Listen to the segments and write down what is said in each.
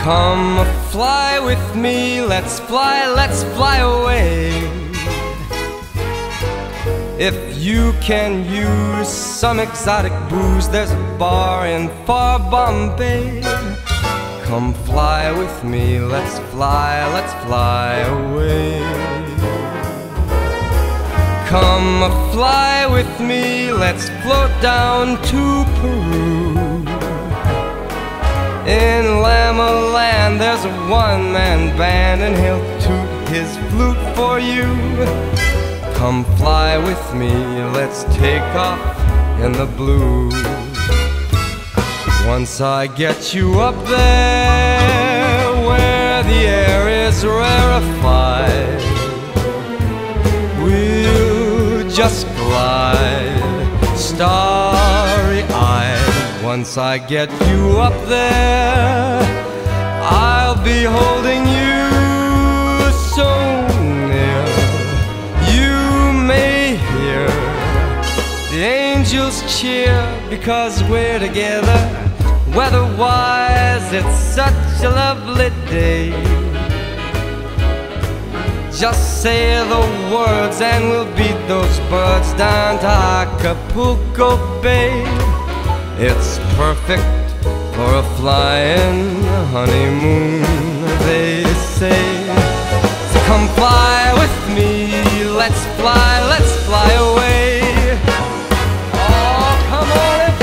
Come fly with me, let's fly away. If you can use some exotic booze, there's a bar in far Bombay. Come fly with me, let's fly away. Come fly with me, let's float down to Peru. In Llama Land there's a one-man band, and he'll toot his flute for you. Come fly with me, let's take off in the blue. Once I get you up there where the air is rarefied, we'll just glide starry-eyed. Once I get you up there, I'll be holding you so near. You may hear the angels cheer because we're together. Weather-wise, it's such a lovely day. Just say the words and we'll beat those birds down to Acapulco Bay. It's perfect for a flying honeymoon, they say. So come fly with me, let's fly away. Oh, come on and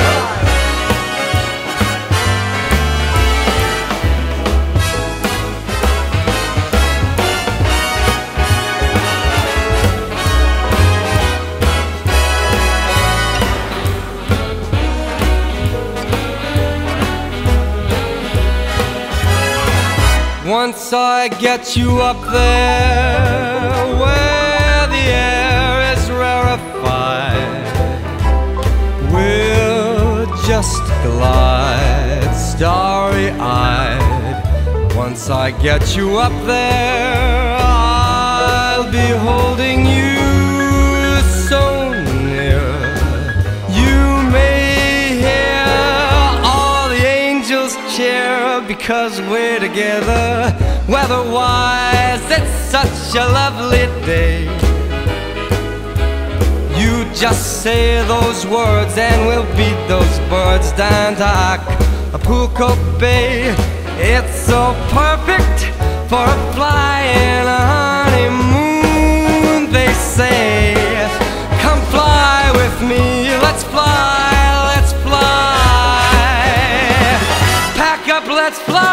once I get you up there where the air is rarefied, we'll just glide starry-eyed. Once I get you up there, I'll be holding you so near. You may hear all the angels cheer because we're together. Weather-wise, it's such a lovely day. You just say those words and we'll beat those birds down to Acapulco Bay. It's so perfect for a flying honeymoon, they say. Come fly with me, let's fly. Pack up, let's fly.